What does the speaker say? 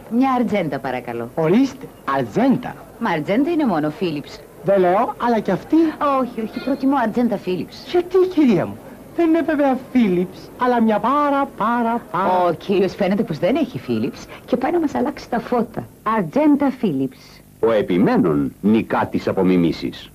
Μια αρτζέντα παρακαλώ. Ορίστε, αρτζέντα. Μα αρτζέντα είναι μόνο Philips. Δεν λέω, αλλά κι αυτή. Όχι, όχι, προτιμώ αρτζέντα Philips. Γιατί, κυρία μου, δεν είναι βέβαια Philips, αλλά μια πάρα. Ο κύριος φαίνεται πως δεν έχει Philips και πάει να μας αλλάξει τα φώτα. Αρτζέντα Philips. Ο επιμένων νικά τις απομιμήσεις.